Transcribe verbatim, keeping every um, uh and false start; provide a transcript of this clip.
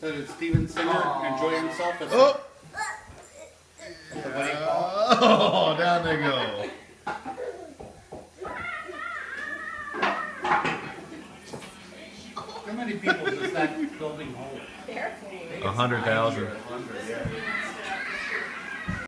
So did Steven Singer Aww. enjoy himself at oh. the, at the wedding ball? Oh, down they go. How many people does that building hold? A hundred thousand. Yeah.